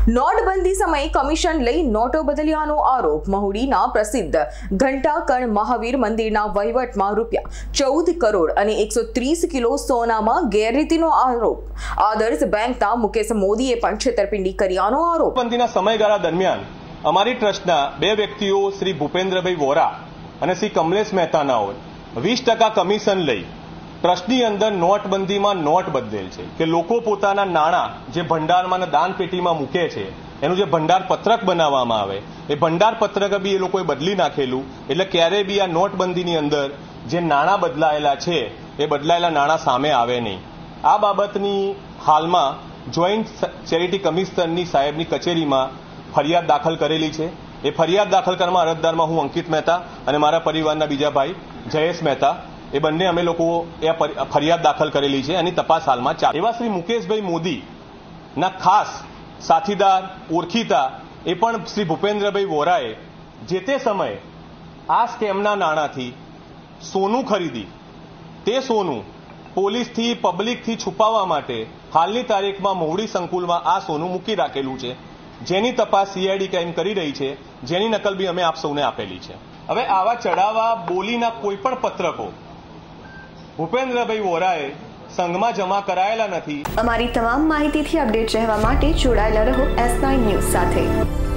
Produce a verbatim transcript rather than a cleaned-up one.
નોટબંધી સમયે કમિશન લઈ નોટો બદલ્યાનો આરોપ મહુડીના પ્રસિદ્ધ ઘંટાકર્ણ મહાવીર મંદિરના વહીવટમાં રૂપિયા ચૌદ કરોડ અને એકસો ત્રીસ કિલો સોનામાં ગેરરીતિનો આરોપ આદર્શ બેંકના મુકેશ મોદીએ પણ છેતરપિંડી કર્યાનો આરોપ નોટબંધીના સમયગાળા દરમિયાન અમારી ટ્રસ્ટના બે વ્યક્તિઓ શ્રી ભૂપેન્દ્રભાઈ વોરા અને શ્રી કમલેશ મહેતાનાઓએ વીસ ટકા કમિશન લઈ ટ્રસ્ટની અંદર નોટબંધીમાં નોટ બદલેલ છે કે લોકો પોતાના નાણાં જે ભંડારમાં દાન પેટીમાં મૂકે છે એનું જે ભંડાર પત્રક બનાવવામાં આવે એ ભંડાર પત્રક બી એ લોકોએ બદલી નાખેલું એટલે ક્યારેય બી આ નોટબંધીની અંદર જે નાણાં બદલાયેલા છે એ બદલાયેલા નાણાં સામે આવે નહીં। આ બાબતની હાલમાં જોઈન્ટ ચેરિટી કમિશનરની સાહેબની કચેરીમાં ફરિયાદ દાખલ કરેલી છે। એ ફરિયાદ દાખલ કરવામાં અરજદારમાં હું અંકિત મહેતા અને મારા પરિવારના બીજા ભાઈ જયેશ મહેતા એ બંને અમે લોકો એ ફરિયાદ દાખલ કરેલી છે એની તપાસ હાલમાં ચાલે। એવા શ્રી મુકેશભાઈ મોદીના ખાસ સાથીદાર ઓળખીતા એ પણ શ્રી ભૂપેન્દ્રભાઈ વોરાએ જે તે સમયે આ સ્કેમના નાણાંથી સોનું ખરીદી તે સોનું પોલીસથી પબ્લિકથી છુપાવવા માટે હાલની તારીખમાં મહુડી સંકુલમાં આ સોનું મૂકી રાખેલું છે, જેની તપાસ સીઆઈડી ક્રાઇમ કરી રહી છે, જેની નકલ બી અમે આપ સૌને આપેલી છે। હવે આવા ચડાવા બોલીના કોઈ પણ પત્રકો ભૂપેન્દ્રભાઈ વોરાએ સંઘમાં જમા કરાયેલા નથી। અમારી તમામ માહિતીથી અપડેટ રહેવા માટે જોડાયેલા રહો એસ નાઇન ન્યૂઝ સાથે।